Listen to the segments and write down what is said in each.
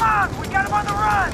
on! We got him on the run!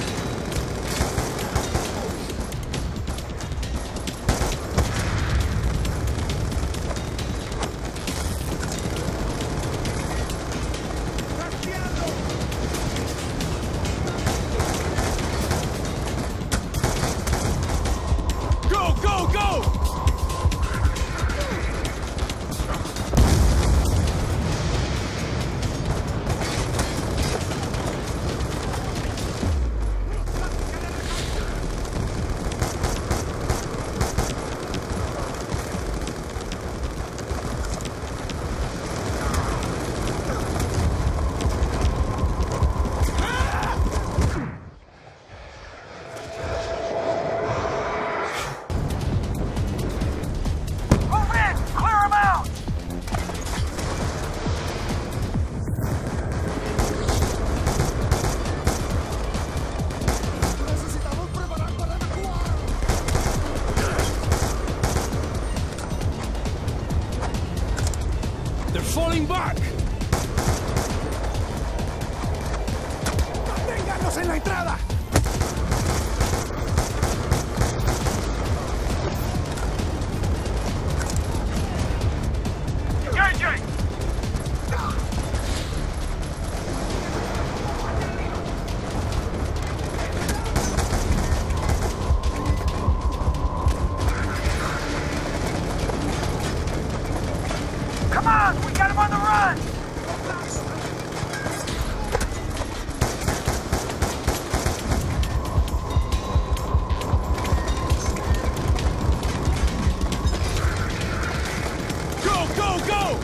Falling back! ¡Manténganos en la entrada! JJ! Come on! We got him on the run! Go, go, go!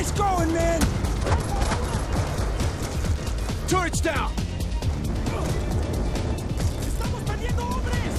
us going, man! Turrets down! ¡Estamos perdiendo hombres!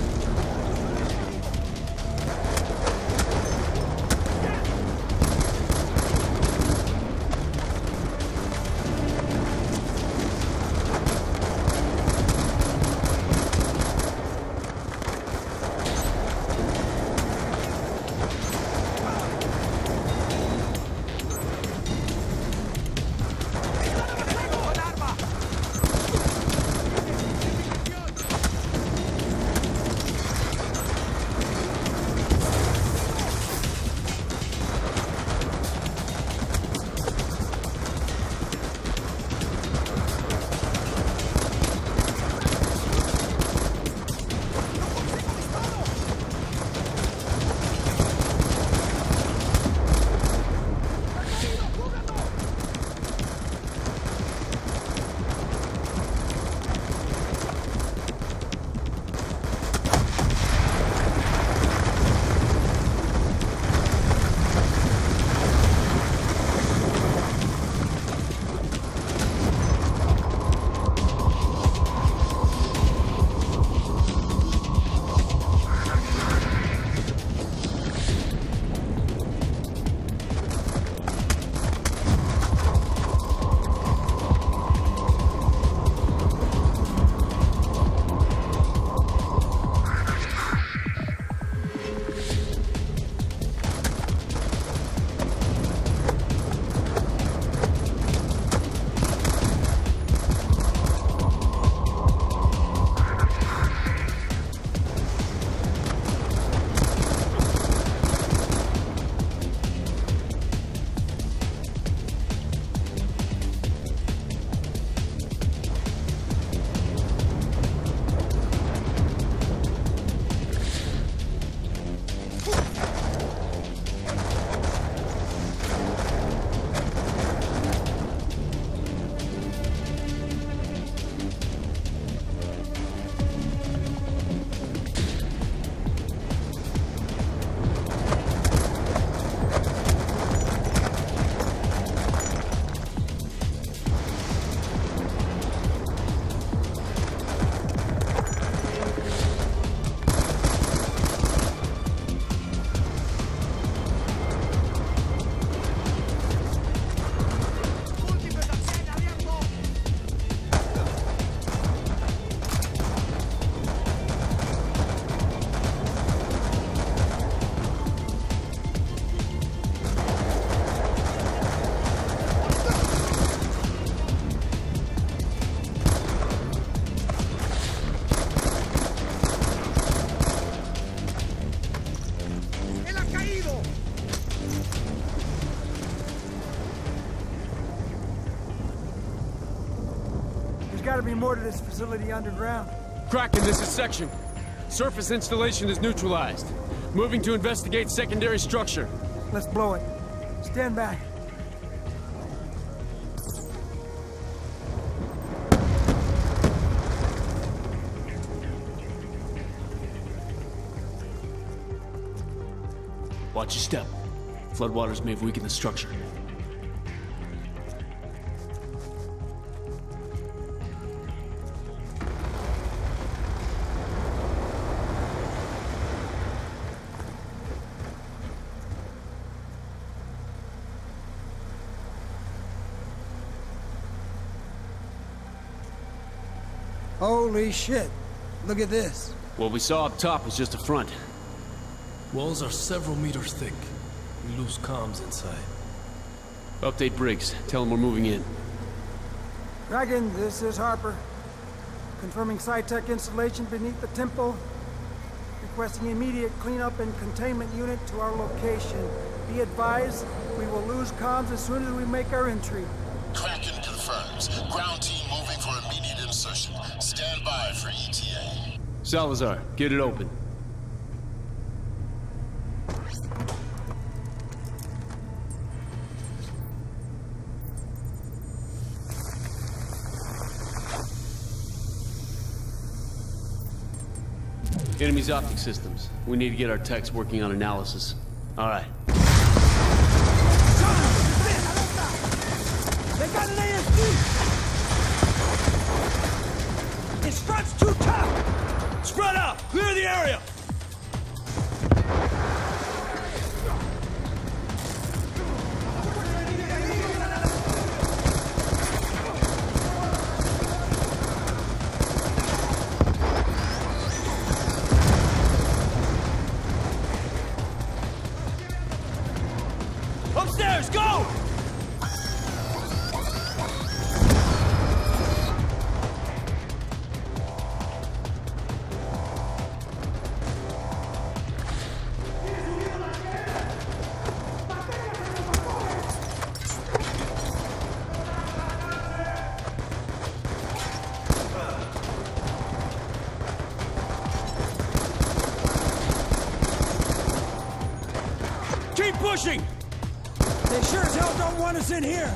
Gotta be more to this facility underground. Kraken, this is Section. Surface installation is neutralized. Moving to investigate secondary structure. Let's blow it. Stand back. Watch your step. Floodwaters may have weakened the structure. Holy shit. Look at this. What we saw up top was just a front. Walls are several meters thick. We lose comms inside. Update Briggs. Tell him we're moving in. Dragon, this is Harper. Confirming SciTech installation beneath the temple. Requesting immediate cleanup and containment unit to our location. Be advised, we will lose comms as soon as we make our entry. Kraken confirms. Ground team moving for immediate insertion. Stand by for ETA. Salazar, get it open. Enemy's optic systems. We need to get our techs working on analysis. All right. They got an ASD! His front's too tough! Spread out! Clear the area! Upstairs, go! Keep pushing! They sure as hell don't want us in here.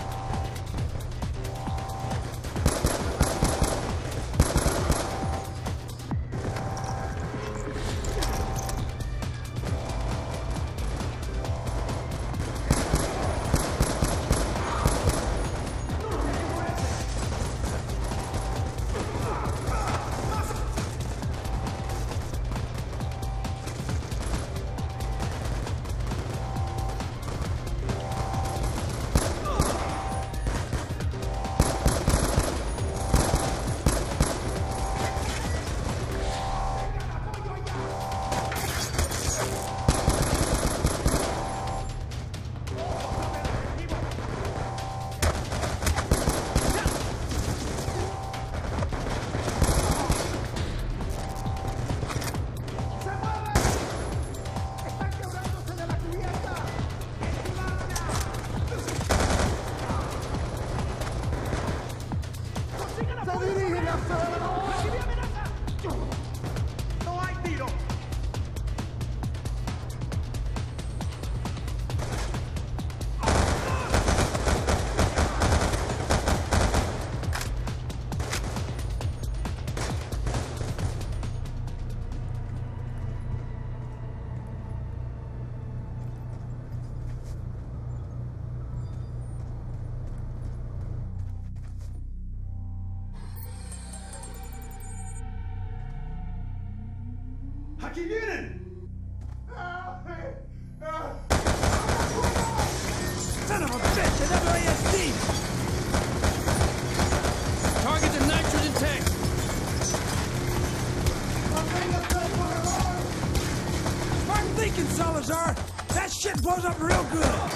Aquí vienen! Son of a bitch, another ASD! Target the nitrogen tank! Smart thinking, Salazar! That shit blows up real good!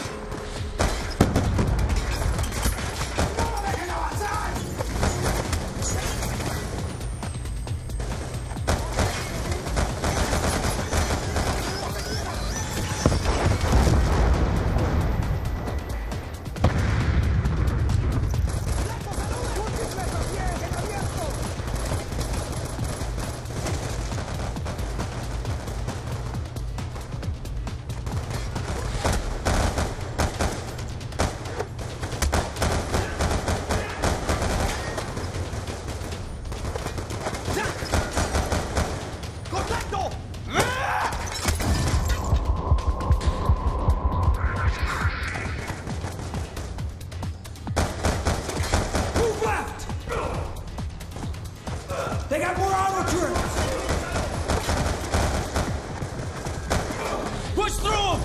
They got more armor turrets! Push through them!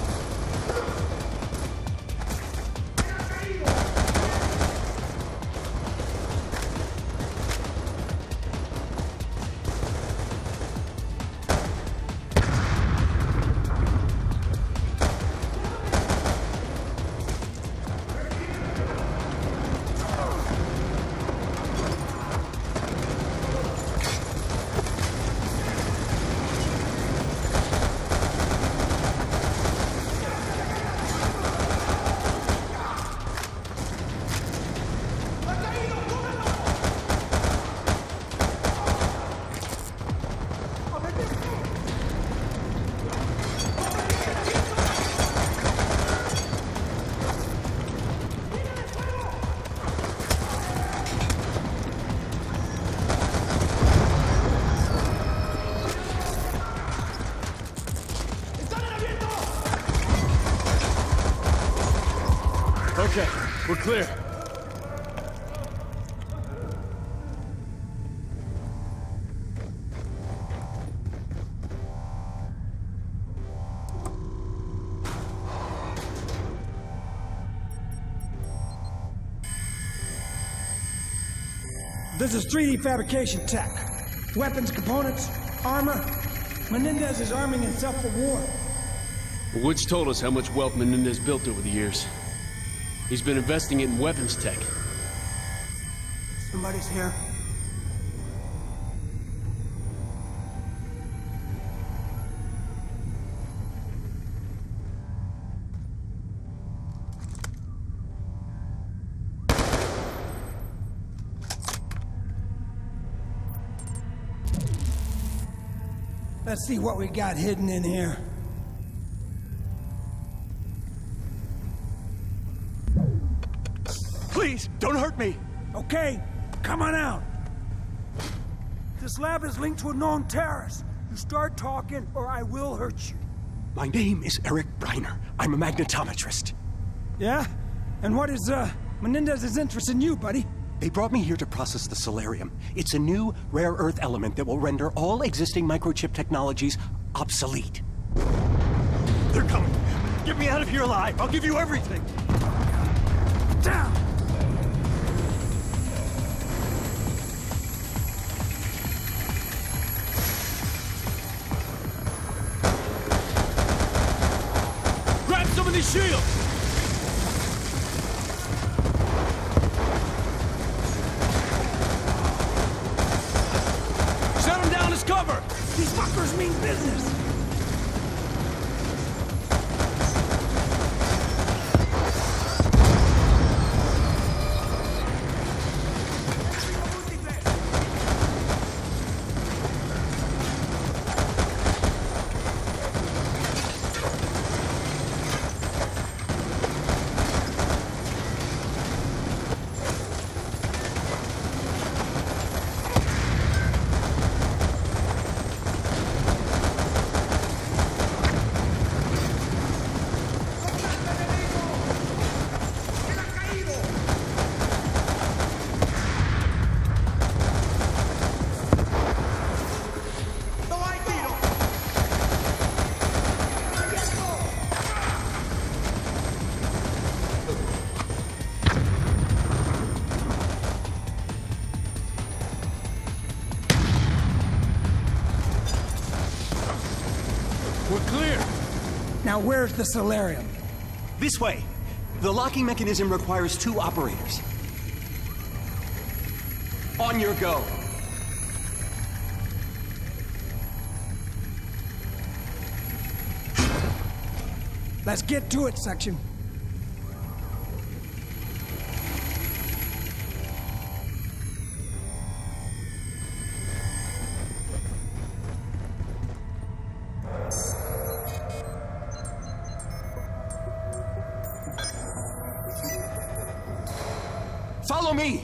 Okay, we're clear. This is 3D fabrication tech. Weapons, components, armor. Menendez is arming himself for war. Woods told us how much wealth Menendez built over the years. He's been investing in weapons tech. Somebody's here. Let's see what we got hidden in here. Please, don't hurt me! Okay, come on out. This lab is linked to a known terrorist. You start talking, or I will hurt you. My name is Eric Briner. I'm a magnetometrist. Yeah? And what is, Menendez's interest in you, buddy? They brought me here to process the Solarium. It's a new, rare earth element that will render all existing microchip technologies obsolete. They're coming. Get me out of here alive. I'll give you everything. Down! Grab some of these shields! Shut them down as cover! These fuckers mean business! We're clear. Now where's the Solarium? This way. The locking mechanism requires 2 operators. On your go. Let's get to it, Section. Follow me!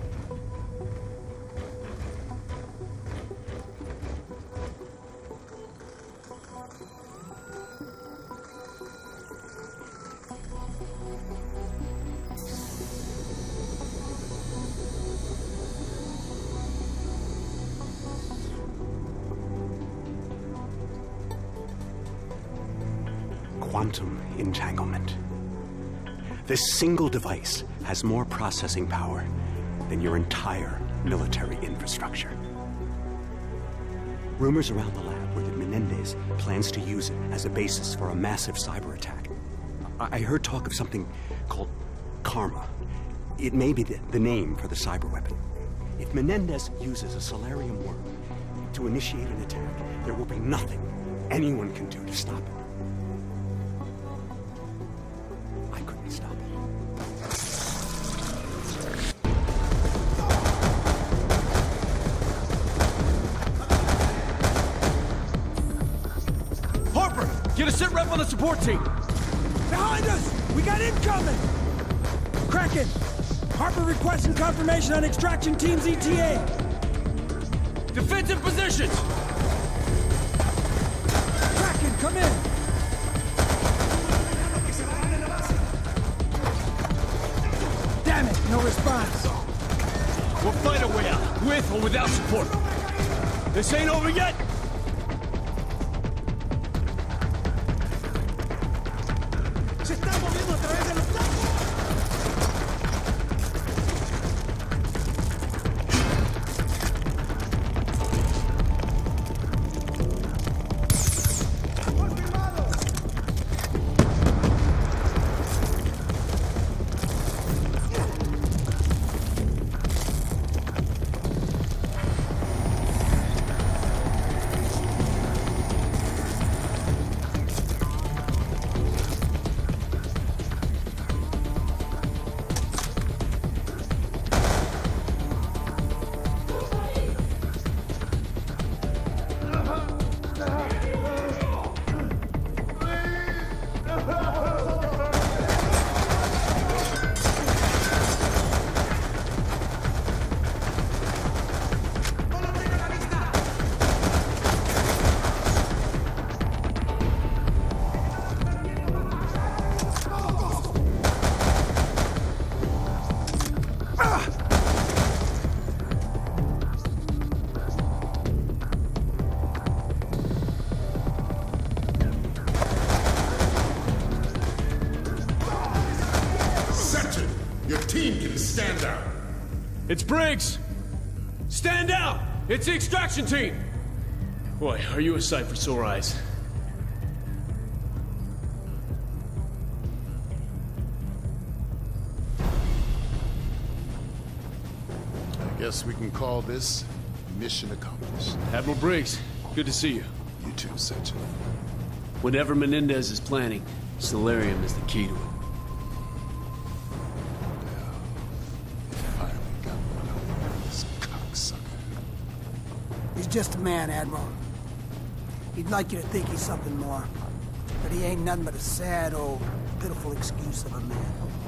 Quantum entanglement. This single device has more processing power than your entire military infrastructure. Rumors around the lab were that Menendez plans to use it as a basis for a massive cyber attack. I heard talk of something called Karma. It may be the name for the cyber weapon. If Menendez uses a Solarium worm to initiate an attack, there will be nothing anyone can do to stop it. I couldn't stop it. Harper, get a sit rep on the support team. Behind us! We got incoming! Kraken! Harper requesting confirmation on extraction team's ETA. Defensive positions! Kraken, come in! Damn it, no response. We'll find a way out, with or without support. This ain't over yet! Your team can stand down. It's Briggs! Stand down! It's the extraction team! Boy, are you a sight for sore eyes. I guess we can call this mission accomplished. Admiral Briggs, good to see you. You too, Section. Whatever Menendez is planning, Solarium is the key to it. Finally got one over this cocksucker. He's just a man, Admiral. He'd like you to think he's something more. But he ain't nothing but a sad, old, pitiful excuse of a man.